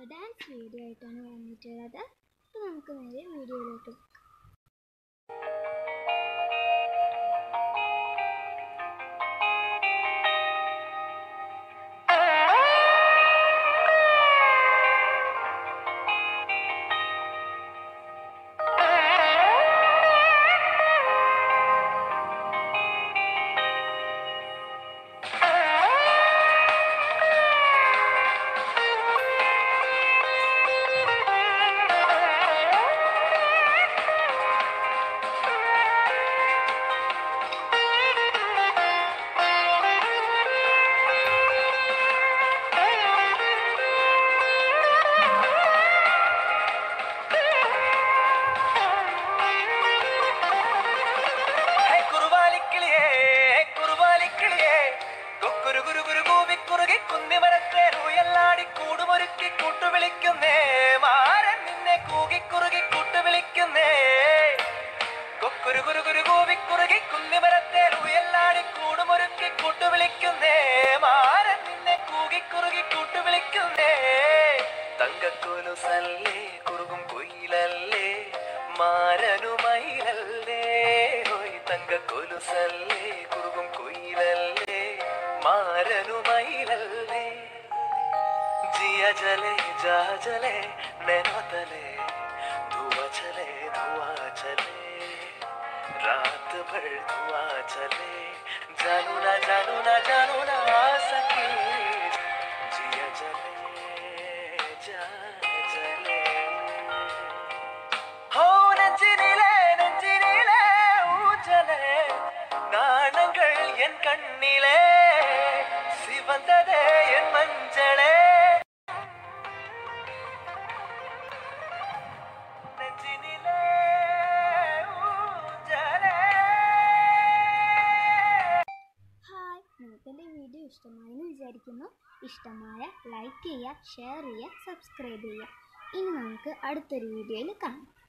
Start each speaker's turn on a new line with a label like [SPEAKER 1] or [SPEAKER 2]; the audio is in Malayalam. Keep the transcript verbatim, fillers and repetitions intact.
[SPEAKER 1] ഡാൻസ് വീഡിയോ ആയിട്ടാണ് വന്നിട്ടുള്ളത്. അപ്പോൾ നമുക്ക് നേരെ വീഡിയോയിലോട്ട് പോകാം.
[SPEAKER 2] തങ്കക്കൊലുസല്ലേ കുറുകും കുയിലല്ലേ മാരനുമയിലല്ലേ ഹോയ് തങ്കക്കൊലുസല്ലേ കുറുകും കുയിലല്ലേ മാരനുമയിലല്ലേ ജിയ ജലെ ജാ ജലെ നैनो तले धुआं चले धुआं चले रात भर धुआं चले जानू ना जानू ना जानू ना आ सके जिया जले जा जले हो നെഞ്ചിനിലെ നെഞ്ചിനിലെ ഊജലെ നാണങ്ങൾ എൻ കണ്ണിലെ സിവന്തതേ എൻ മഞ്ചളേ
[SPEAKER 1] നിങ്ങൾക്ക് എൻ്റെ വീഡിയോ ഇഷ്ടമായെന്ന് വിചാരിക്കുന്നു. ഇഷ്ടമായ ലൈക്ക് ചെയ്യുക, ഷെയർ ചെയ്യുക, സബ്സ്ക്രൈബ് ചെയ്യുക. ഇനി നമുക്ക് അടുത്തൊരു വീഡിയോയിൽ കാണാം.